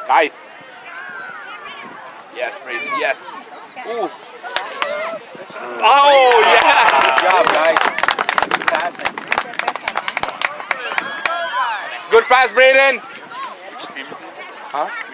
Nice. Yes, Braden. Yes. Ooh. Oh, yeah. Good job, guys. Good passing. Good pass, Braden. Huh?